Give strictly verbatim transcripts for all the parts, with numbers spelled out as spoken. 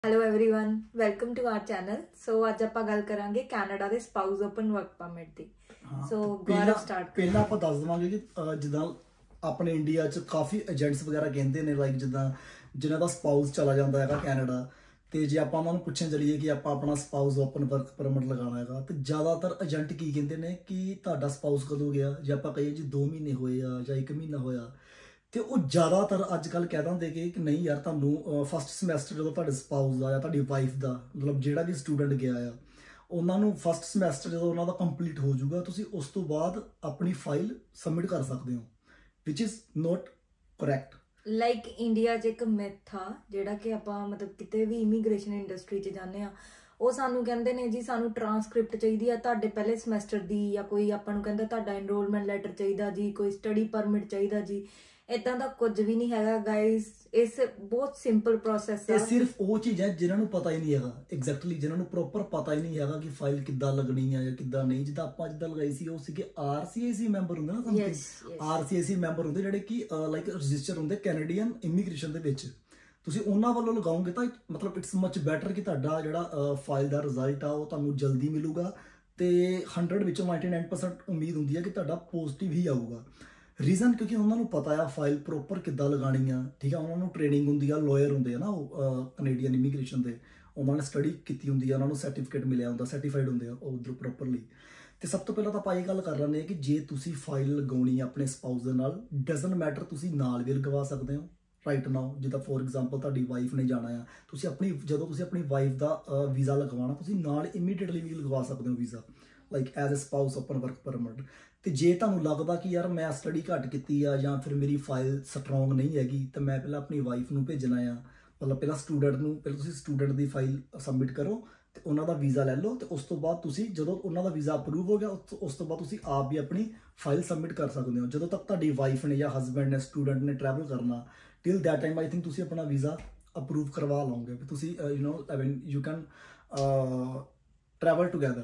Hello everyone welcome to our channel. So ਅੱਜ ਆਪਾਂ ਗੱਲ ਕਰਾਂਗੇ ਕੈਨੇਡਾ ਦੇ ਸਪਾਊਸ ਓਪਨ ਵਰਕ ਪਰਮਿਟ ਦੀ। So Gaurav start. ਪਹਿਲਾਂ ਆਪਾਂ ਦੱਸ ਦਵਾਂਗੇ ਕਿ ਜਿੱਦਾਂ ਆਪਣੇ ਇੰਡੀਆ 'ਚ ਕਾਫੀ ਏਜੰਟਸ ਵਗੈਰਾ ਕਹਿੰਦੇ ਨੇ ਲਾਈਕ ਜਿੱਦਾਂ ਜਿਨ੍ਹਾਂ ਦਾ ਸਪਾਊਸ ਚਲਾ ਜਾਂਦਾ ਹੈਗਾ ਕੈਨੇਡਾ, ਤੇ ਜੇ ਆਪਾਂ ਉਹਨਾਂ ਨੂੰ ਪੁੱਛਣ ਚਲੀਏ ਕਿ ਆਪਾਂ ਆਪਣਾ ਸਪਾਊਸ ਓਪਨ ਵਰਕ ਪਰਮਿਟ ਲਗਾਉਣਾ ਹੈਗਾ, ਤੇ ਜ਼ਿਆਦਾਤਰ ਏਜੰਟ ਕੀ ਕਹਿੰਦੇ ਨੇ ਕਿ ਤੁਹਾਡਾ ਸਪਾਊਸ ਕਦੋਂ ਗਿਆ, ਜੇ ਆਪਾਂ ਕਹੀਏ ਜੀ ਦੋ ਮਹੀਨੇ ਹੋਏ ਆ ਜਾਂ ਇੱਕ ਮਹੀਨਾ ਹੋਇਆ, ਤੇ ਉਹ ਜ਼ਿਆਦਾਤਰ ਅੱਜ ਕੱਲ੍ਹ ਕਹਿ ਦਿੰਦੇ ਕਿ ਨਹੀਂ ਯਾਰ ਤੁਹਾਨੂੰ ਫਸਟ ਸਮੈਸਟਰ ਜਦੋਂ ਤੁਹਾਡੇ ਸਪਾਊਸ ਦਾ ਜਾਂ ਤੁਹਾਡੀ ਵਾਈਫ ਦਾ ਮਤਲਬ ਜਿਹੜਾ ਵੀ ਸਟੂਡੈਂਟ ਗਿਆ ਆ ਉਹਨਾਂ ਨੂੰ ਫਸਟ ਸਮੈਸਟਰ ਜਦੋਂ ਉਹਨਾਂ ਦਾ ਕੰਪਲੀਟ ਹੋ ਜਾਊਗਾ, ਤੁਸੀਂ ਉਸ ਤੋਂ ਬਾਅਦ ਆਪਣੀ ਫਾਈਲ ਸਬਮਿਟ ਕਰ ਸਕਦੇ ਹੋ, which is not correct. Like India 'ਚ ਇੱਕ ਮਿਥ ਆ ਜਿਹੜਾ ਕਿ ਆਪਾਂ ਮਤਲਬ ਕਿਤੇ ਵੀ ਇਮੀਗ੍ਰੇਸ਼ਨ ਇੰਡਸਟਰੀ 'ਚ ਜਾਂਦੇ ਆ, ਉਹ ਸਾਨੂੰ ਕਹਿੰਦੇ ਨੇ ਜੀ ਸਾਨੂੰ ਟਰਾਂਸਕ੍ਰਿਪਟ ਚਾਹੀਦੀ ਆ ਤੁਹਾਡੇ ਪਹਿਲੇ ਸਮੈਸਟਰ ਦੀ, ਜਾਂ ਕੋਈ ਆਪਾਂ ਨੂੰ ਕਹਿੰਦਾ ਤੁਹਾਡਾ ਐਨਰੋਲਮੈਂਟ ਲੈਟਰ ਚਾਹੀਦਾ ਜੀ, ਕੋਈ ਸਟੱਡੀ ਪਰਮਿਟ ਚਾਹੀਦਾ ਜੀ। ਇਦਾਂ ਦਾ ਕੁਝ ਵੀ ਨਹੀਂ ਹੈਗਾ ਗਾਇਜ਼, ਇਸ ਬਹੁਤ ਸਿੰਪਲ ਪ੍ਰੋਸੈਸ ਹੈ। ਇਹ ਸਿਰਫ ਉਹ ਚੀਜ਼ ਹੈ ਜਿਨ੍ਹਾਂ ਨੂੰ ਪਤਾ ਹੀ ਨਹੀਂ ਹੈਗਾ ਐਗਜ਼ੈਕਟਲੀ, ਜਿਨ੍ਹਾਂ ਨੂੰ ਪ੍ਰੋਪਰ ਪਤਾ ਹੀ ਨਹੀਂ ਹੈਗਾ ਕਿ ਫਾਈਲ ਕਿੱਦਾਂ ਲੱਗਣੀ ਹੈ ਜਾਂ ਕਿੱਦਾਂ ਨਹੀਂ। ਜਿੱਦਾਂ ਆਪਾਂ ਜਿੱਦਾਂ ਲਗਾਈ ਸੀ ਉਹ ਸੀਗੇ R C I C member ਹੁੰਦੇ ਨਾ, something R C I C member ਹੁੰਦੇ ਜਿਹੜੇ ਕਿ ਲਾਈਕ ਰਜਿਸਟਰ ਹੁੰਦੇ ਕੈਨੇਡੀਅਨ ਇਮੀਗ੍ਰੇਸ਼ਨ ਦੇ ਵਿੱਚ। ਤੁਸੀਂ ਉਹਨਾਂ ਵੱਲੋਂ ਲਗਾਓਗੇ ਤਾਂ ਮਤਲਬ ਇਟਸ ਮਚ ਬੈਟਰ ਕਿ ਤੁਹਾਡਾ ਜਿਹੜਾ ਫਾਈਲ ਦਾ ਰਿਜ਼ਲਟ ਆ ਉਹ ਤੁਹਾਨੂੰ ਜਲਦੀ ਮਿਲੂਗਾ, ਤੇ ਹੰਡਰਡ ਵਿੱਚੋਂ ਨਾਈਨਟੀ ਨਾਈਨ ਪਰਸੈਂਟ ਉਮੀਦ ਹੁੰਦੀ ਹੈ ਕਿ ਤੁਹਾਡਾ ਪੋਜ਼ਿਟਿਵ ਹੀ ਆਊਗਾ। ਰੀਜ਼ਨ ਕਿਉਂਕਿ ਉਹਨਾਂ ਨੂੰ ਪਤਾ ਆ ਫਾਈਲ ਪ੍ਰੋਪਰ ਕਿੱਦਾਂ ਲਗਾਉਣੀ ਆ, ਠੀਕ ਆ। ਉਹਨਾਂ ਨੂੰ ਟ੍ਰੇਨਿੰਗ ਹੁੰਦੀ ਆ, ਲਾਇਰ ਹੁੰਦੇ ਆ ਨਾ ਉਹ ਕੈਨੇਡੀਅਨ ਇਮੀਗ੍ਰੇਸ਼ਨ ਦੇ, ਉਹਨਾਂ ਨੇ ਸਟੱਡੀ ਕੀਤੀ ਹੁੰਦੀ ਆ, ਉਹਨਾਂ ਨੂੰ ਸਰਟੀਫਿਕੇਟ ਮਿਲਿਆ ਹੁੰਦਾ, ਸਰਟੀਫਾਈਡ ਹੁੰਦੇ ਆ ਉਹ ਉਧਰ ਪ੍ਰੋਪਰਲੀ। ਤੇ ਸਭ ਤੋਂ ਪਹਿਲਾਂ ਤਾਂ ਆਪਾਂ ਇਹ ਗੱਲ ਕਰ ਲੈਂਦੇ ਹਾਂ ਕਿ ਜੇ ਤੁਸੀਂ ਫਾਈਲ ਲਗਾਉਣੀ ਆ ਆਪਣੇ ਸਪਾਊਸ ਦੇ ਨਾਲ, ਡਜ਼ਨਟ ਮੈਟਰ ਤੁਸੀਂ ਨਾਲ ਵੀ ਲਗਵਾ ਸਕਦੇ ਹੋ ਰਾਈਟ ਨਾਓ। ਜਿੱਦਾਂ ਫੋਰ ਐਗਜ਼ਾਮਪਲ ਤੁਹਾਡੀ ਵਾਈਫ ਨੇ ਜਾਣਾ ਆ, ਤੁਸੀਂ ਆਪਣੀ ਜਦੋਂ ਤੁਸੀਂ ਆਪਣੀ ਵਾਈਫ ਦਾ ਵੀਜ਼ਾ ਲਗਵਾਉਣਾ, ਤੁਸੀਂ ਨਾਲ ਇਮੀਡੀਏਟਲੀ ਵੀ ਲਗਵਾ ਸਕਦੇ ਹੋ visa, like as a spouse open work permit. ਤੇ ਜੇ ਤੁਹਾਨੂੰ ਲੱਗਦਾ ਕਿ ਯਾਰ ਮੈਂ ਸਟੱਡੀ ਘੱਟ ਕੀਤੀ ਆ ਜਾਂ ਫਿਰ ਮੇਰੀ ਫਾਈਲ ਸਟਰੋਂਗ ਨਹੀਂ ਹੈਗੀ, ਤਾਂ ਮੈਂ ਪਹਿਲਾਂ ਆਪਣੀ ਵਾਈਫ ਨੂੰ ਭੇਜਣਾ ਆ, ਮਤਲਬ ਪਹਿਲਾਂ ਸਟੂਡੈਂਟ ਨੂੰ, ਪਹਿਲਾਂ ਤੁਸੀਂ ਸਟੂਡੈਂਟ ਦੀ ਫਾਈਲ ਸਬਮਿਟ ਕਰੋ ਤੇ ਉਹਨਾਂ ਦਾ ਵੀਜ਼ਾ ਲੈ ਲਓ, ਤੇ ਉਸ ਤੋਂ ਬਾਅਦ ਤੁਸੀਂ ਜਦੋਂ ਉਹਨਾਂ ਦਾ ਵੀਜ਼ਾ ਅਪਰੂਵ ਹੋ ਗਿਆ ਉਸ ਤੋਂ ਬਾਅਦ ਤੁਸੀਂ ਆਪ ਵੀ ਆਪਣੀ ਫਾਈਲ ਸਬਮਿਟ ਕਰ ਸਕਦੇ ਹੋ। ਜਦੋਂ ਤੱਕ ਤੁਹਾਡੀ ਵਾਈਫ ਨੇ ਜਾਂ ਹਸਬੈਂਡ ਨੇ ਸਟੂਡੈਂਟ ਨੇ ਟਰੈਵਲ ਕਰਨਾ, till that time I think ਤੁਸੀਂ ਆਪਣਾ ਵੀਜ਼ਾ ਅਪਰੂਵ ਕਰਵਾ ਲਓਗੇ, ਤੁਸੀਂ you know I mean you can travel together.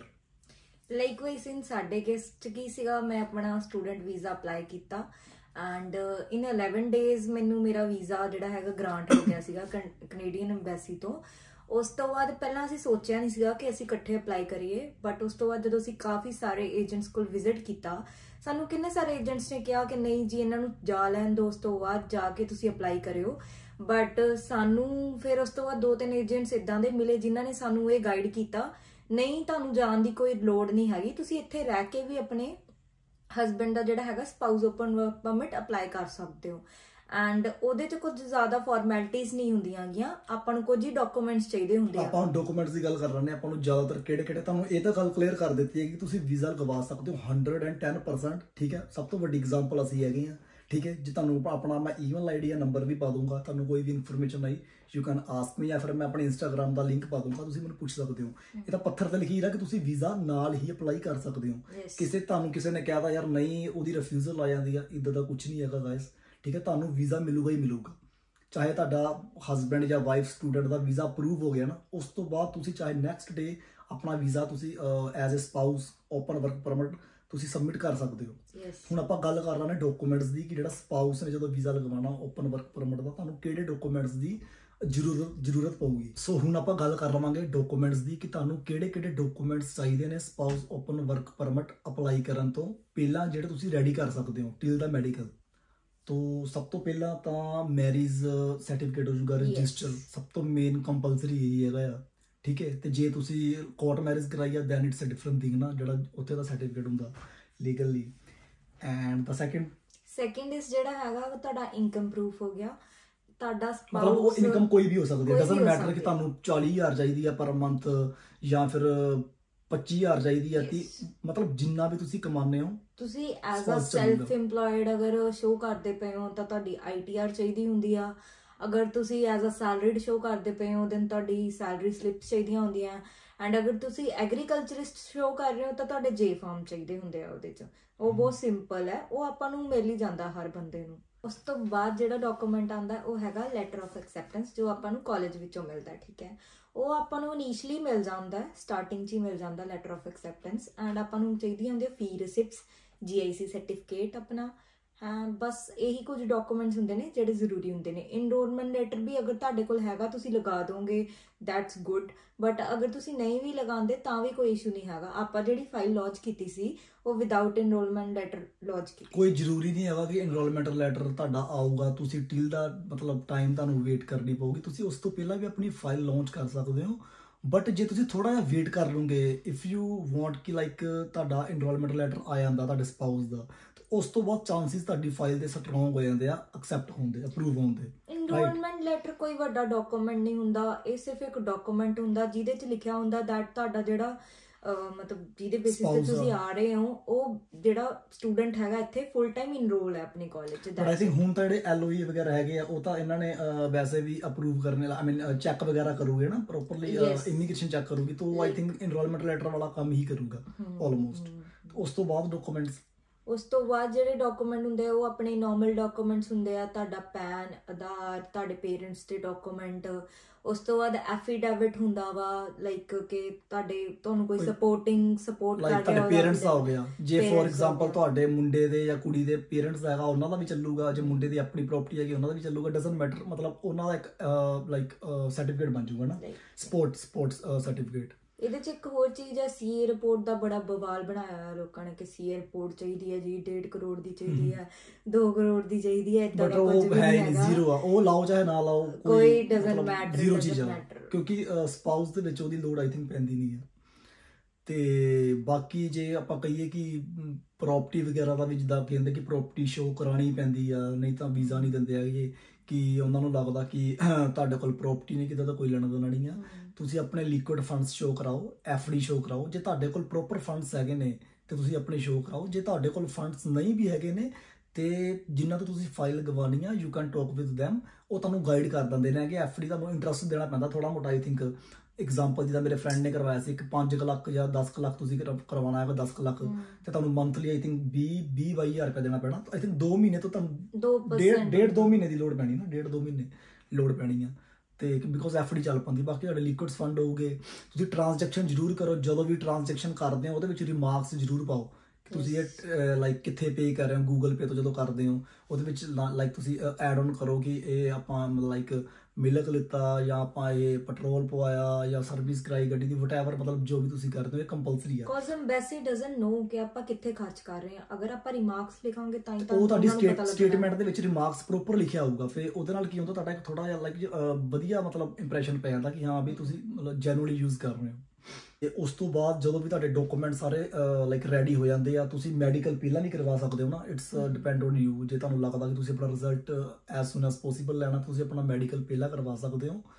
Likewise in ਸਾਡੇ ਕੇਸ 'ਚ ਕੀ ਸੀਗਾ, ਮੈਂ ਆਪਣਾ ਸਟੂਡੈਂਟ ਵੀਜ਼ਾ ਅਪਲਾਈ ਕੀਤਾ ਐਂਡ ਇਨ ਇਲੈਵਨ ਡੇਜ਼ ਮੈਨੂੰ ਮੇਰਾ ਵੀਜ਼ਾ ਜਿਹੜਾ ਹੈਗਾ ਗ੍ਰਾਂਟ ਹੋ ਗਿਆ ਸੀਗਾ ਕੈਨੇਡੀਅਨ ਐਮਬੈਸੀ ਤੋਂ। ਉਸ ਤੋਂ ਬਾਅਦ ਪਹਿਲਾਂ ਅਸੀਂ ਸੋਚਿਆ ਨਹੀਂ ਸੀਗਾ ਕਿ ਅਸੀਂ ਇਕੱਠੇ ਅਪਲਾਈ ਕਰੀਏ, ਬਟ ਉਸ ਤੋਂ ਬਾਅਦ ਜਦੋਂ ਅਸੀਂ ਕਾਫੀ ਸਾਰੇ ਏਜੰਟਸ ਕੋਲ ਵਿਜ਼ਿਟ ਕੀਤਾ, ਸਾਨੂੰ ਕਿੰਨੇ ਸਾਰੇ ਏਜੰਟਸ ਨੇ ਕਿਹਾ ਕਿ ਨਹੀਂ ਜੀ ਇਹਨਾਂ ਨੂੰ ਜਾ ਲੈਣ ਦਿਓ, ਉਸ ਤੋਂ ਬਾਅਦ ਜਾ ਕੇ ਤੁਸੀਂ ਅਪਲਾਈ ਕਰਿਓ। ਬਟ ਸਾਨੂੰ ਫਿਰ ਉਸ ਤੋਂ ਬਾਅਦ ਦੋ ਤਿੰਨ ਏਜੰਟਸ ਇੱਦਾਂ ਦੇ ਮਿਲੇ ਜਿਨ੍ਹਾਂ ਨੇ ਸਾਨੂੰ ਇਹ ਗਾਈਡ ਕੀਤਾ, ਨਹੀਂ ਤੁਹਾਨੂੰ ਜਾਣ ਦੀ ਕੋਈ ਲੋੜ ਨਹੀਂ ਹੈਗੀ, ਤੁਸੀਂ ਇੱਥੇ ਰਹਿ ਕੇ ਵੀ ਆਪਣੇ ਹਸਬੈਂਡ ਦਾ ਜਿਹੜਾ ਹੈਗਾ spouse open work permit apply ਕਰ ਸਕਦੇ ਹੋ। ਐਂਡ ਉਹਦੇ 'ਚ ਕੁਝ ਜ਼ਿਆਦਾ ਫਾਰਮੈਲਿਟੀਜ਼ ਨਹੀਂ ਹੁੰਦੀਆਂ ਹੈਗੀਆਂ, ਆਪਾਂ ਨੂੰ ਕੁਝ ਹੀ ਡਾਕੂਮੈਂਟਸ ਚਾਹੀਦੇ ਹੁੰਦੇ ਆ। ਆਪਾਂ ਡਾਕੂਮੈਂਟਸ ਦੀ ਗੱਲ ਕਰ ਰਹੇ ਹਾਂ, ਆਪਾਂ ਨੂੰ ਜ਼ਿਆਦਾਤਰ ਕਿਹੜੇ ਕਿਹੜੇ, ਤੁਹਾਨੂੰ ਇਹ ਤਾਂ ਗੱਲ ਕਲੀਅਰ ਕਰ ਦਿੱਤੀ ਹੈ ਕਿ ਤੁਸੀਂ ਵੀਜ਼ਾ ਲਗਵਾ ਸਕਦੇ ਹੋ ਹੰਡਰਡ ਐਂਡ ਟੈਨ ਪਰਸੈਂਟ, ਠੀਕ ਹੈ। ਸਭ ਤੋਂ ਵੱਡੀ ਐਗਜ਼ਾਮਪਲ ਅਸੀਂ ਹੈਗੇ ਹਾਂ, ਠੀਕ ਹੈ। ਜੇ ਤੁਹਾਨੂੰ ਆਪਣਾ ਮੈਂ ਈਮੇਲ ਆਈ ਡੀ ਜਾਂ ਨੰਬਰ ਵੀ ਪਾ ਦੂੰਗਾ, ਤੁਹਾਨੂੰ ਕੋਈ ਵੀ information I you can ask me, ਜਾਂ ਫਿਰ ਮੈਂ ਆਪਣੇ ਇੰਸਟਾਗ੍ਰਾਮ ਦਾ ਲਿੰਕ ਪਾ ਦੂੰਗਾ, ਤੁਸੀਂ ਮੈਨੂੰ ਪੁੱਛ ਸਕਦੇ ਹੋ। ਇਹ ਤਾਂ ਪੱਥਰ ਤੇ ਲਿਖੀ ਹੈ ਕਿ ਤੁਸੀਂ ਵੀਜ਼ਾ ਨਾਲ ਹੀ ਅਪਲਾਈ ਕਰ ਸਕਦੇ ਹੋ। ਕਿਸੇ ਤੁਹਾਨੂੰ ਕਿਸੇ ਨੇ ਕਹਿਤਾ ਯਾਰ ਨਹੀਂ ਉਹਦੀ ਰਿਫਿਊਜ਼ਲ ਆ ਜਾਂਦੀ ਆ, ਇੱਦਾਂ ਦਾ ਕੁਝ ਨਹੀਂ ਹੈਗਾ ਗਾਇਸ, ਠੀਕ ਹੈ। ਤੁਹਾਨੂੰ ਵੀਜ਼ਾ ਮਿਲੂਗਾ ਹੀ ਮਿਲੂਗਾ, ਚਾਹੇ ਤੁਹਾਡਾ ਹਸਬੈਂਡ ਜਾਂ ਵਾਈਫ ਸਟੂਡੈਂਟ ਦਾ ਵੀਜ਼ਾ ਅਪਰੂਵ ਹੋ ਗਿਆ ਨਾ, ਉਸ ਤੋਂ ਬਾਅਦ ਤੁਸੀਂ ਚਾਹੇ ਨੈਕਸਟ ਡੇ ਆਪਣਾ ਵੀਜ਼ਾ ਤੁਸੀਂ as a spouse open work permit ਤੁਸੀਂ ਸਬਮਿਟ ਕਰ ਸਕਦੇ ਹੋ। ਹੁਣ ਆਪਾਂ ਗੱਲ ਕਰ ਰਹੇ ਹਾਂ ਡਾਕੂਮੈਂਟਸ ਦੀ, ਕਿ ਜਿਹੜਾ ਸਪਾਊਸ ਨੇ ਜਦੋਂ ਵੀਜ਼ਾ ਲਗਵਾਉਣਾ ਓਪਨ ਵਰਕ ਪਰਮਿਟ ਦਾ, ਤੁਹਾਨੂੰ ਕਿਹੜੇ ਡਾਕੂਮੈਂਟਸ ਦੀ ਜ਼ਰੂਰਤ ਜ਼ਰੂਰਤ ਪਊਗੀ। ਸੋ ਹੁਣ ਆਪਾਂ ਗੱਲ ਕਰ ਲਵਾਂਗੇ ਡਾਕੂਮੈਂਟਸ ਦੀ, ਕਿ ਤੁਹਾਨੂੰ ਕਿਹੜੇ ਕਿਹੜੇ ਡਾਕੂਮੈਂਟਸ ਚਾਹੀਦੇ ਨੇ spouse open work permit apply ਕਰਨ ਤੋਂ ਪਹਿਲਾਂ, ਜਿਹੜੇ ਤੁਸੀਂ ਰੈਡੀ ਕਰ ਸਕਦੇ ਹੋ ਟਿਲ ਦਾ ਮੈਡੀਕਲ। ਤੋਂ ਸਭ ਤੋਂ ਪਹਿਲਾਂ ਤਾਂ ਮੈਰਿਜ ਸਰਟੀਫਿਕੇਟ ਹੋ ਜਾਊਗਾ, ਰਜਿਸਟਰ ਸਭ ਤੋਂ ਮੇਨ ਕੰਪਲਸਰੀ ਇਹੀ ਹੈਗਾ ਆ, ਠੀਕ ਹੈ। ਤੇ ਜੇ ਤੁਸੀਂ ਕੋਰਟ ਮੈਰਿਜ ਕਰਾਈ ਆ then it's a different thing ਨਾ, ਜਿਹੜਾ ਉੱਥੇ ਦਾ ਸਰਟੀਫਿਕੇਟ ਹੁੰਦਾ legally. And the second second is ਜਿਹੜਾ ਹੈਗਾ ਤੁਹਾਡਾ ਇਨਕਮ ਪ੍ਰੂਫ ਹੋ ਗਿਆ, ਤੁਹਾਡਾ ਮਤਲਬ ਉਹ ਇਨਕਮ ਕੋਈ ਵੀ ਹੋ ਸਕਦੀ ਹੈ, ਡਸਨਟ ਮੈਟਰ ਕਿ ਤੁਹਾਨੂੰ ਚਾਲੀ ਹਜ਼ਾਰ ਚਾਹੀਦੀ ਆ ਪਰ ਮੰਥ ਜਾਂ ਫਿਰ ਪੱਚੀ ਹਜ਼ਾਰ ਚਾਹੀਦੀ ਆ, ਤੇ ਮਤਲਬ ਜਿੰਨਾ ਵੀ ਤੁਸੀਂ ਕਮਾਉਂਦੇ ਹੋ ਤੁਸੀਂ ਐਜ਼ ਅ ਸੈਲਫ ਇੰਪਲੋਇਡ ਅਗਰ ਸ਼ੋ ਕਰਦੇ ਪਏ ਹੋ ਤਾਂ ਤੁਹਾਡੀ ਆਈ ਟੀ ਆਰ ਚਾਹੀਦੀ ਹੁੰਦੀ ਆ। ਅਗਰ ਤੁਸੀਂ ਐਜ਼ ਅ ਸੈਲਰੀਡ ਸ਼ੋ ਕਰਦੇ ਪਏ ਹੋ ਦੈਨ ਤੁਹਾਡੀ ਸੈਲਰੀ ਸਲਿੱਪਸ ਚਾਹੀਦੀਆਂ ਹੁੰਦੀਆਂ। ਐਂਡ ਅਗਰ ਤੁਸੀਂ ਐਗਰੀਕਲਚਰਿਸਟ ਸ਼ੋ ਕਰ ਰਹੇ ਹੋ ਤਾਂ ਤੁਹਾਡੇ ਜੇ ਫਾਰਮ ਚਾਹੀਦੇ ਹੁੰਦੇ ਆ ਉਹਦੇ 'ਚ। ਉਹ ਬਹੁਤ ਸਿੰਪਲ ਹੈ, ਉਹ ਆਪਾਂ ਨੂੰ ਮਿਲ ਹੀ ਜਾਂਦਾ ਹਰ ਬੰਦੇ ਨੂੰ। ਉਸ ਤੋਂ ਬਾਅਦ ਜਿਹੜਾ ਡਾਕੂਮੈਂਟ ਆਉਂਦਾ ਉਹ ਹੈਗਾ ਲੈਟਰ ਆਫ ਐਕਸੈਪਟੈਂਸ, ਜੋ ਆਪਾਂ ਨੂੰ ਕਾਲਜ ਵਿੱਚੋਂ ਮਿਲਦਾ, ਠੀਕ ਹੈ। ਉਹ ਆਪਾਂ ਨੂੰ ਇਨੀਸ਼ੀਅਲੀ ਮਿਲ ਜਾਂਦਾ, ਸਟਾਰਟਿੰਗ 'ਚ ਹੀ ਮਿਲ ਜਾਂਦਾ ਲੈਟਰ ਆਫ ਐਕਸੈਪਟੈਂਸ। ਐਂਡ ਆਪਾਂ ਨੂੰ ਚਾਹੀਦੀਆਂ ਹੁੰਦੀਆਂ ਫੀ ਰਿਸਿਪਟਸ, ਜੀ ਆਈ ਸੀ ਸਰਟੀਫਿਕੇਟ ਆਪਣਾ, ਹਾਂ ਬਸ ਇਹੀ ਕੁਝ ਡਾਕੂਮੈਂਟਸ ਹੁੰਦੇ ਨੇ ਜਿਹੜੇ ਜ਼ਰੂਰੀ ਹੁੰਦੇ ਨੇ। ਇਨਰੋਲਮੈਂਟ ਲੈਟਰ ਵੀ ਅਗਰ ਤੁਹਾਡੇ ਕੋਲ ਹੈਗਾ ਤੁਸੀਂ ਲਗਾ ਦੋਗੇ ਦੈਟਸ ਗੁੱਡ, ਬਟ ਅਗਰ ਤੁਸੀਂ ਨਹੀਂ ਵੀ ਲਗਾਉਂਦੇ ਤਾਂ ਵੀ ਕੋਈ ਇਸ਼ੂ ਨਹੀਂ ਹੈਗਾ। ਆਪਾਂ ਜਿਹੜੀ ਫਾਈਲ ਲੌਂਚ ਕੀਤੀ ਸੀ ਉਹ ਵਿਦਆਊਟ ਇਨਰੋਲਮੈਂਟ ਲੈਟਰ ਲੌਂਚ ਕੀਤੀ। ਕੋਈ ਜ਼ਰੂਰੀ ਨਹੀਂ ਹੈਗਾ ਕਿ ਇਨਰੋਲਮੈਂਟ ਲੈਟਰ ਤੁਹਾਡਾ ਆਊਗਾ ਤੁਸੀਂ ਟਿਲ ਦਾ ਮਤਲਬ ਟਾਈਮ ਤੁਹਾਨੂੰ ਵੇਟ ਕਰਨੀ ਪਊਗੀ, ਤੁਸੀਂ ਉਸ ਤੋਂ ਪਹਿਲਾਂ ਵੀ ਆਪਣੀ ਫਾਈਲ ਲਾਂਚ ਕਰ ਸਕਦੇ ਹੋ। ਬਟ ਜੇ ਤੁਸੀਂ ਥੋੜਾ ਜਿਹਾ ਵੇਟ ਕਰ ਲਓਗੇ, ਇਫ ਯੂ ਵਾਂਟ ਕਿ ਲਾਈਕ ਤੁਹਾਡਾ ਇਨਰੋਲਮੈਂਟ ਲੈਟਰ ਆ ਜਾਂਦਾ ਤੁਹਾਡੇ ਸਪਾਊਸ ਦਾ, ਉਸ ਤੋਂ ਬਾਅਦ ਚਾਂਸਿਸ ਤੁਹਾਡੀ ਫਾਈਲ ਦੇ ਸਟਰੋਂਗ ਹੋ ਜਾਂਦੇ ਆ ਐਕਸੈਪਟ ਹੋਣ ਦੇ, ਅਪਰੂਵ ਹੋਣ ਦੇ। ਇਨਰੋਲਮੈਂਟ ਲੈਟਰ ਕੋਈ ਵੱਡਾ ਡਾਕੂਮੈਂਟ ਨਹੀਂ ਹੁੰਦਾ, ਇਹ ਸਿਰਫ ਇੱਕ ਡਾਕੂਮੈਂਟ ਹੁੰਦਾ ਜਿਹਦੇ 'ਚ ਲਿਖਿਆ ਹੁੰਦਾ ਦੈਟ ਤੁਹਾਡਾ ਜਿਹੜਾ ਮਤਲਬ ਜਿਹਦੇ ਬੇਸਿਸ ਤੇ ਤੁਸੀਂ ਆ ਰਹੇ ਹੋ ਉਹ ਜਿਹੜਾ ਸਟੂਡੈਂਟ ਹੈਗਾ ਇੱਥੇ ਫੁੱਲ ਟਾਈਮ ਇਨਰੋਲ ਹੈ ਆਪਣੇ ਕਾਲਜ 'ਚ। ਬਟ ਆਈ ਥਿੰਕ ਹੁਣ ਤਾਂ ਜਿਹੜੇ ਐਲਓਈ ਵਗੈਰਾ ਹੈਗੇ ਆ ਉਹ ਤਾਂ ਇਹਨਾਂ ਨੇ ਵੈਸੇ ਵੀ ਅਪਰੂਵ ਕਰਨੇ ਆਈ ਮੀਨ ਚੈੱਕ ਵਗੈਰਾ ਕਰੂਗੇ ਨਾ ਪ੍ਰੋਪਰਲੀ, ਇਮੀਗ੍ਰੇਸ਼ਨ ਚੈੱਕ ਕਰੂਗੀ, ਤਾਂ ਉਹ ਆਈ ਥਿੰਕ ਇਨਰੋਲਮੈਂਟ ਲੈਟਰ ਵਾਲਾ ਕੰਮ ਹੀ ਕਰੂਗਾ ਆਲਮੋਸਟ। ਉਸ ਤੋਂ ਬਾਅਦ ਡਾਕੂਮੈਂਟਸ ਉਸ ਤੋਂ ਬਾਅਦ ਜਿਹੜੇ ਡਾਕੂਮੈਂਟ ਹੁੰਦੇ ਆ ਉਹ ਆਪਣੇ ਨੋਰਮਲ ਡਾਕੂਮੈਂਟਸ ਹੁੰਦੇ ਆ, ਤੁਹਾਡਾ ਪੈਨ, ਆਧਾਰ, ਤੁਹਾਡੇ ਪੇਰੈਂਟਸ ਦੇ ਡਾਕੂਮੈਂਟ। ਉਸ ਤੋਂ ਬਾਅਦ ਐਫੀਡੇਵਿਟ ਹੁੰਦਾ ਵਾ ਲਾਈਕ ਕਿ ਤੁਹਾਡੇ ਤੁਹਾਨੂੰ ਕੋਈ ਸਪੋਰਟਿੰਗ ਸਪੋਰਟ ਕਰ ਰਿਹਾ ਤੁਹਾਡੇ ਪੇਰੈਂਟਸ ਦਾ ਹੋ ਗਿਆ। ਜੇ ਫੋਰ ਐਗਜ਼ਾਮਪਲ ਤੁਹਾਡੇ ਮੁੰਡੇ ਦੇ ਜਾਂ ਕੁੜੀ ਦੇ ਪੇਰੈਂਟਸ ਹੈਗਾ ਉਹਨਾਂ ਦਾ ਵੀ ਚੱਲੂਗਾ, ਜੇ ਮੁੰਡੇ ਦੀ ਆਪਣੀ ਪ੍ਰਾਪਰਟੀ ਹੈਗੀ ਉਹਨਾਂ ਦਾ ਵੀ ਚੱਲੂਗਾ, ਡਸਨਟ ਮੈਟਰ, ਮਤਲਬ ਉਹਨਾਂ ਦਾ ਇੱਕ ਲਾਈਕ ਸਰਟੀਫਿਕੇਟ ਬਣ ਜਾਊਗਾ ਨਾ, ਸਪੋਰਟ ਸਪੋਰਟਸ ਸਰਟੀਫਿਕੇਟ। ਇਹਦੇ 'ਚ ਇੱਕ ਹੋਰ ਚੀਜ਼ ਹੈ, ਸੀਏ ਰਿਪੋਰਟ ਦਾ ਬੜਾ ਬਵਾਲ ਬਣਾਇਆ ਹੋਇਆ ਲੋਕਾਂ ਨੇ ਕਿ ਸੀਏ ਰਿਪੋਰਟ ਚਾਹੀਦੀ ਹੈ ਜੀ, ਡੇਢ ਕਰੋੜ ਦੀ ਚਾਹੀਦੀ ਹੈ, ਦੋ ਕਰੋੜ ਦੀ ਚਾਹੀਦੀ ਹੈ, ਏਦਾਂ ਦਾ ਕੁਝ ਵੀ ਨਹੀਂ ਹੈਗਾ। ਜ਼ੀਰੋ ਆ, ਉਹ ਲਾਓ ਚਾਹੇ ਨਾ ਲਾਓ, ਕੋਈ ਡਸਨਟ ਮੈਟਰ, ਜ਼ੀਰੋ ਚੀਜ਼ ਆ, ਕਿਉਂਕਿ ਸਪਾਊਸ ਦੇ ਵਿੱਚ ਉਹਦੀ ਲੋੜ ਆਈ ਥਿੰਕ ਪੈਂਦੀ ਨਹੀਂ ਹੈ। ਤੇ ਬਾਕੀ ਜੇ ਆਪਾਂ ਕਹੀਏ ਕਿ ਪ੍ਰੋਪਰਟੀ ਵਗੈਰਾ ਦਾ ਵੀ ਜਿੱਦਾਂ ਕਹਿੰਦੇ ਕਿ ਪ੍ਰੋਪਰਟੀ ਸ਼ੋਅ ਕਰਾਉਣੀ ਪੈਂਦੀ ਆ, ਨਹੀਂ ਤਾਂ ਵੀਜ਼ਾ ਨਹੀਂ ਦਿੰਦੇ ਹੈਗੇ, ਕਿ ਉਹਨਾਂ ਨੂੰ ਲੱਗਦਾ ਕਿ ਤੁਹਾਡੇ ਕੋਲ ਪ੍ਰੋਪਰਟੀ ਨਹੀਂ, ਕਿਤੇ ਦਾ ਕੋਈ ਲੈਣਾ ਦੇਣਾ ਨਹੀਂ ਆ। ਤੁਸੀਂ ਆਪਣੇ ਲਿਕੁਇਡ ਫੰਡਸ ਸ਼ੋਅ ਕਰਾਓ, ਐਫਡੀ ਸ਼ੋਅ ਕਰਾਓ। ਜੇ ਤੁਹਾਡੇ ਕੋਲ ਪ੍ਰੋਪਰ ਫੰਡਸ ਹੈਗੇ ਨੇ ਤੇ ਤੁਸੀਂ ਆਪਣੇ ਸ਼ੋਅ ਕਰਾਓ। ਜੇ ਤੁਹਾਡੇ ਕੋਲ ਫੰਡਸ ਨਹੀਂ ਵੀ ਹੈਗੇ ਨੇ ਤੇ ਜਿਨ੍ਹਾਂ ਤੋਂ ਤੁਸੀਂ ਫਾਈਲ ਲਗਵਾਉਣੀ ਆ, you can talk with them, ਉਹ ਤੁਹਾਨੂੰ ਗਾਈਡ ਕਰ ਦਿੰਦੇ ਨੇ ਕਿ ਐਫਡੀ ਤੁਹਾਨੂੰ ਇੰਟਰਸਟ ਦੇਣਾ ਪੈਂਦਾ ਥੋੜਾ ਮੋਟਾ। ਆਈ ਥਿੰਕ ਐਗਜ਼ਾਮਪਲ ਜਿੱਦਾਂ ਮੇਰੇ ਫਰੈਂਡ ਨੇ ਕਰਵਾਇਆ ਸੀ, ਇੱਕ ਪੰਜ ਕੁ ਲੱਖ ਜਾਂ ਦਸ ਕੁ ਲੱਖ ਤੁਸੀਂ ਕਰਵਾਉਣਾ ਹੈਗਾ, ਦਸ ਕੁ ਲੱਖ ਤੇ ਤੁਹਾਨੂੰ ਮੰਥਲੀ ਆਈ ਥਿੰਕ ਵੀਹ ਵੀਹ ਬਾਈ ਹਜ਼ਾਰ ਰੁਪਏ ਦੇਣਾ ਪੈਣਾ। ਆਈ ਥਿੰਕ ਦੋ ਮਹੀਨੇ ਤੋਂ ਤੁਹਾਨੂੰ ਡੇਢ ਡੇਢ ਦੋ ਮਹੀਨੇ ਦੀ ਲੋੜ ਪੈਣੀ ਨਾ, ਡੇਢ ਦੋ ਮਹੀਨੇ ਲੋੜ ਪੈਣੀ ਆ। ਤੇ ਬਿਕੋਜ਼ ਐਫਡੀ ਚੱਲ ਪਾਉਂਦੀ। ਬਾਕੀ ਤੁਹਾਡੇ ਲਿਕੁਇਡ ਫੰਡ ਹੋਊਗੇ, ਤੁਸੀਂ ਟ੍ਰਾਂਜੈਕਸ਼ਨ ਜ਼ਰੂਰ ਕਰੋ। ਜਦੋਂ ਵੀ ਟ੍ਰਾਂਜੈਕਸ਼ਨ ਕਰਦੇ ਹੋ ਉਹਦੇ ਵਿੱਚ ਰਿਮਾਰਕਸ ਜ਼ਰੂਰ ਪਾਓ ਕਿ ਤੁਸੀਂ ਇਹ ਲਾਈਕ ਕਿੱਥੇ ਪੇ ਕਰ ਰਹੇ ਹੋ। ਗੂਗਲ ਪੇ ਤੋਂ ਜਦੋਂ ਕਰਦੇ ਹੋ ਉਹਦੇ ਵਿੱਚ ਲਾਈਕ ਤੁਸੀਂ ਐਡ ਔਨ ਕਰੋ ਕਿ ਇਹ ਆਪਾਂ ਮਤਲਬ ਲਾਈਕ ਮਿਲਕ ਲਿੱਤਾ ਜਾਂ ਆਪਾਂ ਇਹ ਪੈਟਰੋਲ ਪਵਾਇਆ ਜਾਂ ਸਰਵਿਸ ਕਰਾਈ ਗੱਡੀ ਦੀ, ਵਟਐਵਰ, ਮਤਲਬ ਜੋ ਵੀ ਤੁਸੀਂ ਕਰਦੇ ਹੋ ਇਹ ਕੰਪਲਸਰੀ ਆ। ਬਿਕੋਜ਼ ਐਮਬੈਸੀ ਡਸਨਟ ਨੋ ਕਿ ਆਪਾਂ ਕਿੱਥੇ ਖਰਚ ਕਰ ਰਹੇ ਹਾਂ। ਅਗਰ ਆਪਾਂ ਰਿਮਾਰਕਸ ਲਿਖਾਂਗੇ ਤਾਂ ਹੀ ਤਾਂ ਉਹ ਤੁਹਾਡੀ ਸਟੇਟਮੈਂਟ ਦੇ ਵਿੱਚ ਰਿਮਾਰਕਸ ਪ੍ਰੋਪਰ ਲਿਖਿਆ ਹੋਊਗਾ। ਫਿਰ ਉਹਦੇ ਨਾਲ ਕੀ ਹੁੰਦਾ, ਤੁਹਾਡਾ ਇੱਕ ਥੋੜਾ ਜਿਹਾ ਲਾਈਕ ਵਧੀਆ ਮਤਲਬ ਇੰਪ੍ਰੈਸ਼ਨ ਪੈ ਜਾਂਦਾ ਕਿ ਹਾਂ ਵੀ ਤੁਸੀਂ ਮਤਲਬ ਜੈਨੂਅਲੀ ਯੂਜ਼ ਕਰ ਰਹੇ ਹੋ। ਤੇ ਉਸ ਤੋਂ ਬਾਅਦ ਜਦੋਂ ਵੀ ਤੁਹਾਡੇ ਡਾਕੂਮੈਂਟ ਸਾਰੇ ਲਾਈਕ ਰੈਡੀ ਹੋ ਜਾਂਦੇ ਆ, ਤੁਸੀਂ ਮੈਡੀਕਲ ਪਹਿਲਾਂ ਵੀ ਕਰਵਾ ਸਕਦੇ ਹੋ ਨਾ, ਇਟਸ ਡਿਪੈਂਡ ਔਨ ਯੂ। ਜੇ ਤੁਹਾਨੂੰ ਲੱਗਦਾ ਕਿ ਤੁਸੀਂ ਆਪਣਾ result as soon as possible ਲੈਣਾ, ਤੁਸੀਂ ਆਪਣਾ ਮੈਡੀਕਲ ਪਹਿਲਾਂ ਕਰਵਾ ਸਕਦੇ ਹੋ।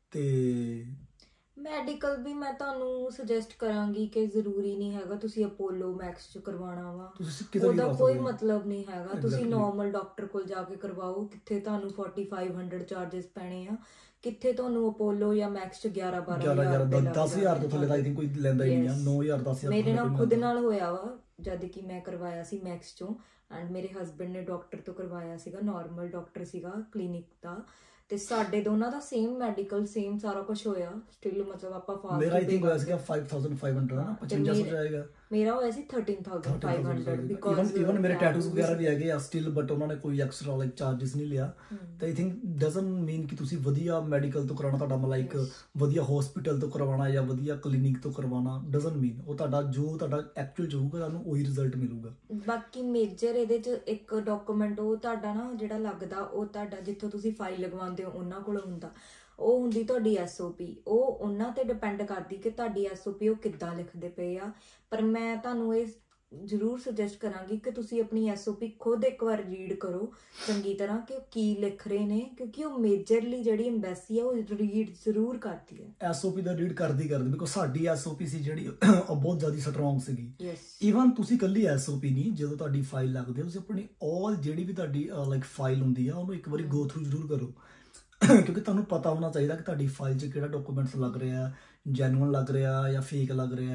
ਤੇ ਮੈਡੀਕਲ ਵੀ ਮੈਂ ਤੁਹਾਨੂੰ ਸੁਜੈਸਟ ਕਰਾਂਗੀ ਕਿ ਜ਼ਰੂਰੀ ਨਹੀਂ ਹੈਗਾ ਤੁਸੀਂ ਅਪੋਲੋ ਮੈਕਸ ਚ ਕਰਵਾਉਣਾ ਵਾ, ਉਹਦਾ ਕੋਈ ਮਤਲਬ ਨਹੀਂ ਹੈਗਾ। ਤੁਸੀਂ ਨਾਰਮਲ ਡਾਕਟਰ ਕੋਲ ਜਾ ਕੇ ਕਰਵਾਓ, ਕਿੱਥੇ ਤੁਹਾਨੂੰ ਫੋਰਟੀ ਫਾਈਵ ਹੰਡਰਡ ਚਾਰजेस ਪੈਣੇ ਆ, ਕਿੱਥੇ ਤੁਹਾਨੂੰ ਅਪੋਲੋ ਜਾਂ ਮੈਕਸ ਚ ਗਿਆਰਾਂ ਬਾਰਾਂ ਦਸ ਹਜ਼ਾਰ ਤੋਂ ਥੱਲੇ ਤਾਂ ਆਈ ਥਿੰਕ ਕੋਈ ਲੈਂਦਾ ਹੀ ਨਹੀਂ ਆ। ਨੌ ਹਜ਼ਾਰ ਦਸ ਹਜ਼ਾਰ ਮੇਰੇ ਨਾਲ ਖੁਦ ਨਾਲ ਹੋਇਆ ਵਾ ਜਦ ਕਿ ਮੈਂ ਕਰਵਾਇਆ ਸੀ ਮੈਕਸ ਚੋਂ, ਐਂਡ ਮੇਰੇ ਹਸਬੈਂਡ ਨੇ ਡਾਕਟਰ ਤੋਂ ਕਰਵਾਇਆ ਸੀਗਾ, ਨਾਰਮਲ ਡਾਕਟਰ ਸੀਗਾ ਕਲੀਨਿਕ ਦਾ, ਤੇ ਸਾਡੇ ਦੋਨਾਂ ਦਾ ਸੇਮ ਮੈਡੀਕਲ ਸੇਮ ਸਾਰਾ ਕੁਝ ਹੋਇਆ। ਸਟਿਲ ਮਤਲਬ ਆਪਾਂ ਫਾਲਤੂ ਮੇਰਾ ਆਈ ਥਿੰਕ ਹੋਇਆ ਸੀਗਾ five thousand five hundred ਨਾ, ਪਚਵੰਜਾ ਸੌ ਜਾਏਗਾ। ਮੇਰਾ ਹੋਇਆ ਸੀ thirteen thousand five hundred because even even ਮੇਰੇ ਟੈਟੂਜ਼ ਵਗੈਰਾ ਵੀ ਹੈਗੇ ਆ ਸਟਿਲ, ਬਟ ਉਹਨਾਂ ਨੇ ਕੋਈ ਐਕਸਟਰਾ ਲਾਈਕ ਚਾਰजेस ਨਹੀਂ ਲਿਆ। ਤੇ ਆਈ ਥਿੰਕ ਡਸਨਟ ਮੀਨ ਕਿ ਤੁਸੀਂ ਵਧੀਆ ਮੈਡੀਕਲ ਤੋਂ ਕਰਾਉਣਾ, ਤੁਹਾਡਾ ਲਾਈਕ ਵਧੀਆ ਹਸਪੀਟਲ ਤੋਂ ਕਰਵਾਉਣਾ ਜਾਂ ਵਧੀਆ ਕਲੀਨਿਕ ਤੋਂ ਕਰਵਾਉਣਾ, ਡਸਨਟ ਮੀਨ ਉਹ ਤੁਹਾਡਾ ਜੋ ਤੁਹਾਡਾ ਐਕਚੁਅਲ ਹੋਊਗਾ ਤੁਹਾਨੂੰ ਉਹੀ ਰਿਜ਼ਲਟ ਮਿਲੂਗਾ। ਬਾਕੀ ਮੇਜਰ ਇਹਦੇ ਚ ਇੱਕ ਡਾਕੂਮੈਂਟ ਉਹ ਤੁਹਾਡਾ ਨਾ ਜਿਹੜਾ ਲੱਗਦਾ, ਉਹ ਤੁਹਾਡਾ ਜਿੱਥੋਂ ਤੁਸੀਂ ਫਾਈਲ ਲਗਵਾਉਂਦੇ ਹੋ ਉਹਨਾਂ ਕੋਲ ਹੁੰਦਾ, ਉਹ ਹੁੰਦੀ ਤੁਹਾਡੀ ਐਸ ਓ ਪੀ। ਉਹ ਉਹਨਾਂ ਤੇ ਡਿਪੈਂਡ ਕਰਦੀ ਕਿ ਤੁਹਾਡੀ ਐਸ ਓ ਪੀ ਉਹ ਕਿੱਦਾਂ ਲਿਖਦੇ ਪਏ ਆ। ਪਰ ਮੈਂ ਤੁਹਾਨੂੰ ਇਹ ਜ਼ਰੂਰ ਸੁਜੈਸਟ ਕਰਾਂਗੀ ਕਿ ਤੁਸੀਂ ਆਪਣੀ ਐਸ ਓ ਪੀ ਖੁਦ ਇੱਕ ਵਾਰ ਰੀਡ ਕਰੋ ਚੰਗੀ ਤਰ੍ਹਾਂ ਕਿ ਉਹ ਕੀ ਲਿਖ ਰਹੇ ਨੇ, ਕਿਉਂਕਿ ਉਹ ਮੇਜਰਲੀ ਜਿਹੜੀ ਐਮਬੈਸੀ ਆ ਉਹ ਰੀਡ ਜ਼ਰੂਰ ਕਰਦੀ ਹੈ। ਐਸ ਓ ਪੀ ਦਾ ਰੀਡ ਕਰਦੀ ਕਰਦੀ ਬਿਕੋਜ਼ ਸਾਡੀ ਐਸ ਓ ਪੀ ਸੀ ਜਿਹੜੀ ਉਹ ਬਹੁਤ ਜ਼ਿਆਦਾ ਸਟਰੋਂਗ ਸੀਗੀ। ਈਵਨ ਤੁਸੀਂ ਇਕੱਲੀ ਐਸ ਓ ਪੀ ਨਹੀਂ, ਜਦੋਂ ਤੁਹਾਡੀ ਫਾਈਲ ਲੱਗਦੀ ਹੈ ਤੁਸੀਂ ਆਪਣੀ ਆਲ ਜਿਹੜੀ ਵੀ ਤੁਹਾਡੀ ਲਾਈਕ ਫਾਈਲ ਹੁੰਦੀ ਆ ਉਹਨੂੰ ਇੱਕ ਵਾਰੀ ਗੋ ਥਰੂ ਜ਼ਰੂਰ ਕਰੋ, ਕਿਉਂਕਿ ਤੁਹਾਨੂੰ ਪਤਾ ਹੋਣਾ ਚਾਹੀਦਾ ਕਿ ਤੁਹਾਡੀ ਫਾਈਲ 'ਚ ਕਿਹੜਾ ਡਾਕੂਮੈਂਟਸ ਲੱਗ ਰਿਹਾ, ਜੈਨੂਅਨ ਲੱਗ ਰਿਹਾ ਜਾਂ ਫੇਕ ਲੱਗ ਰਿਹਾ ਆ।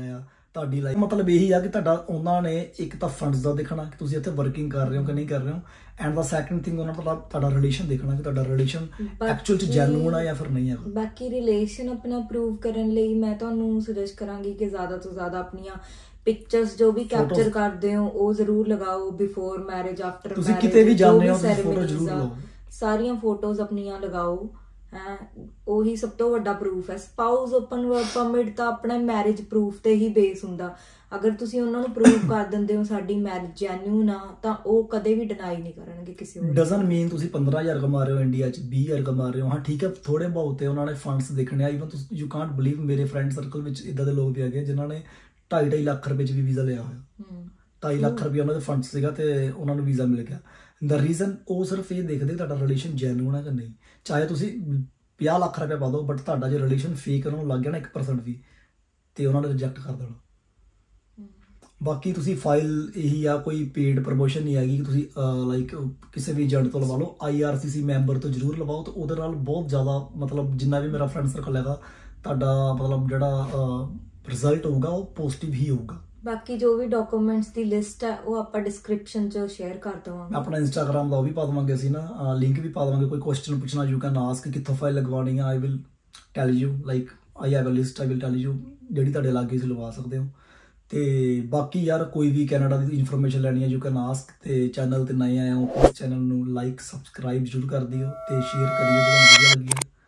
ਤੁਹਾਡੀ ਲਾਈਫ ਮਤਲਬ ਇਹੀ ਆ ਕਿ ਤੁਹਾਡਾ ਉਹਨਾਂ ਨੇ ਇੱਕ ਤਾਂ ਫੰਡਸ ਦਾ ਦੇਖਣਾ ਕਿ ਤੁਸੀਂ ਇੱਥੇ ਵਰਕਿੰਗ ਕਰ ਰਹੇ ਹੋ ਕਿ ਨਹੀਂ ਕਰ ਰਹੇ ਹੋ, ਐਂਡ ਦਾ ਸੈਕੰਡ ਥਿੰਗ ਉਹਨਾਂ ਦਾ ਤੁਹਾਡਾ ਰਿਲੇਸ਼ਨ ਦੇਖਣਾ ਕਿ ਤੁਹਾਡਾ ਰਿਲੇਸ਼ਨ ਐਕਚੁਅਲ ਚ ਜੈਨੂਇਨ ਆ ਜਾਂ ਫਿਰ ਨਹੀਂ ਹੈਗਾ। ਬਾਕੀ ਰਿਲੇਸ਼ਨ ਆਪਣਾ ਪ੍ਰੂਵ ਕਰਨ ਲਈ ਮੈਂ ਤੁਹਾਨੂੰ ਸੁਜੈਸਟ ਕਰਾਂਗੀ ਕਿ ਜ਼ਿਆਦਾ ਤੋਂ ਜ਼ਿਆਦਾ ਆਪਣੀਆਂ ਪਿਕਚਰਸ ਜੋ ਵੀ ਕੈਪਚਰ ਕਰਦੇ ਹੋ ਉਹ ਜ਼ਰੂਰ ਲਗਾਓ, ਬਿਫੋਰ ਮੈਰਿਜ, ਆਫਟਰ ਮੈਰਿਜ, ਤੁਸੀਂ ਕਿਤੇ ਵੀ ਜਾਂਦੇ ਹੋ ਫੋਟੋ ਜ਼ਰੂਰ ਲਓ, ਸਾਰੀਆਂ ਫੋਟੋਜ਼ ਆਪਣੀਆਂ ਲਗਾਓ ਹੈ, ਉਹੀ ਸਭ ਤੋਂ ਵੱਡਾ ਪ੍ਰੂਫ ਹੈ। ਸਪਾਊਸ ਓਪਨ ਵਰਕ ਪਰਮਿਟ ਤਾਂ ਆਪਣਾ ਮੈਰਿਜ ਪ੍ਰੂਫ ਤੇ ਹੀ ਬੇਸ ਹੁੰਦਾ। ਅਗਰ ਤੁਸੀਂ ਉਹਨਾਂ ਨੂੰ ਪ੍ਰੂਫ ਕਰ ਦਿੰਦੇ ਹੋ ਸਾਡੀ ਮੈਰਿਜ ਜੈਨੂਇਨ ਆ ਤਾਂ ਉਹ ਕਦੇ ਵੀ ਡਿਨਾਈ ਨਹੀਂ ਕਰਨਗੇ ਕਿਸੇ ਹੋਰ। ਡਸਨਟ ਮੀਨ ਤੁਸੀਂ ਪੰਦਰਾਂ ਹਜ਼ਾਰ ਕਮਾ ਰਹੇ ਹੋ ਇੰਡੀਆ 'ਚ, ਵੀਹ ਹਜ਼ਾਰ ਕਮਾ ਰਹੇ ਹੋ, ਹਾਂ ਠੀਕ ਹੈ ਥੋੜੇ ਬਹੁਤ ਉਹਨਾਂ ਨੇ ਫੰਡਸ ਦੇਖਣੇ ਆ। ਈਵਨ ਤੁਸੀਂ ਯੂ ਕਾਂਟ ਬਲੀਵ ਮੇਰੇ ਫਰੈਂਡ ਸਰਕਲ ਵਿੱਚ ਇਦਾਂ ਦੇ ਲੋਕ ਵੀ ਹੈਗੇ ਜਿਨ੍ਹਾਂ ਨੇ ਢਾਈ ਢਾਈ ਲੱਖ ਰੁਪਏ 'ਚ ਵੀ ਵੀਜ਼ਾ ਲਿਆ ਹੋਇਆ, ਢਾਈ ਲੱਖ ਰੁਪਏ ਉਹਨਾਂ ਦੇ ਫੰਡ ਸੀਗਾ ਤੇ ਉਹਨਾਂ ਨੂੰ ਵੀਜ਼ਾ ਮਿਲ ਗਿਆ। ਦਾ ਰੀਜ਼ਨ ਉਹ ਸਿਰਫ ਇਹ ਦੇਖਦੇ ਤੁਹਾਡਾ ਰਿਲੇਸ਼ਨ ਜੈਨੂਇਨ ਹੈ ਕਿ ਨਹੀਂ। ਚਾਹੇ ਤੁਸੀਂ ਪੰਜਾਹ ਲੱਖ ਰੁਪਏ ਪਾ ਦਿਓ ਬਟ ਤੁਹਾਡਾ ਜੇ ਰਿਲੇਸ਼ਨ ਫੇਕ ਉਹਨਾਂ ਨੂੰ ਲੱਗ ਗਿਆ ਨਾ ਇੱਕ ਪਰਸੈਂਟ ਵੀ ਤੇ ਉਹਨਾਂ ਨੇ ਰਿਜੈਕਟ ਕਰ ਦੇਣਾ। ਬਾਕੀ ਤੁਸੀਂ ਫਾਈਲ ਇਹੀ ਆ, ਕੋਈ ਪੇਡ ਪ੍ਰਮੋਸ਼ਨ ਨਹੀਂ ਹੈਗੀ ਕਿ ਤੁਸੀਂ ਲਾਈਕ ਕਿਸੇ ਵੀ ਏਜੰਟ ਤੋਂ ਲਵਾ ਲਓ, I R C C member ਤੋਂ ਜ਼ਰੂਰ ਲਵਾਓ ਤੇ ਉਹਦੇ ਨਾਲ ਬਹੁਤ ਜ਼ਿਆਦਾ ਮਤਲਬ ਜਿੰਨਾ ਵੀ ਮੇਰਾ ਫਰੈਂਡ ਸਰਕਲ ਹੈਗਾ ਤੁਹਾਡਾ ਮਤਲਬ ਜਿਹੜਾ ਰਿਜ਼ਲਟ ਹੋਊਗਾ ਉਹ ਪੋਜ਼ਿਟਿਵ ਹੀ ਹੋਊਗਾ। ਬਾਕੀ ਜੋ ਵੀ ਡਾਕੂਮੈਂਟਸ ਦੀ ਲਿਸਟ ਹੈ ਉਹ ਆਪਾਂ ਡਿਸਕ੍ਰਿਪਸ਼ਨ 'ਚ ਸ਼ੇਅਰ ਕਰ ਦਵਾਂਗੇ। ਆਪਣਾ ਇੰਸਟਾਗ੍ਰਾਮ ਦਾ ਉਹ ਵੀ ਪਾ ਦੇਵਾਂਗੇ ਅਸੀਂ ਨਾ, ਲਿੰਕ ਵੀ ਪਾ ਦੇਵਾਂਗੇ। ਕੋਈ ਕੁਐਸਚਨ ਪੁੱਛਣਾ ਯੂ ਕੈਨ ਆਸਕ ਕਿੱਥੋਂ ਫਾਈਲ ਲਗਵਾਉਣੀ ਆ, I will tell you like I have a list, I will tell you ਜਿਹੜੀ ਤੁਹਾਡੇ ਲਾਗੇ ਤੁਸੀਂ ਲਵਾ ਸਕਦੇ ਹੋ। ਤੇ ਬਾਕੀ ਯਾਰ ਕੋਈ ਵੀ ਕੈਨੇਡਾ ਦੀ ਇਨਫੋਰਮੇਸ਼ਨ ਲੈਣੀ ਹੈ ਯੂ ਕੈਨ ਆਸਕ। ਤੇ ਚੈਨਲ ਤੇ ਨਏ ਆਏ ਹੋ ਪਲੀਜ਼ ਚੈਨਲ ਨੂੰ ਲਾਈਕ ਸਬਸਕ੍ਰਾਈਬ ਜ਼ਰੂਰ ਕਰ ਦਿਓ ਤੇ ਸ਼ੇਅਰ ਕਰਿਓ ਜੇ ਤੁਹਾਨੂੰ ਵਧੀਆ ਲੱਗੀ।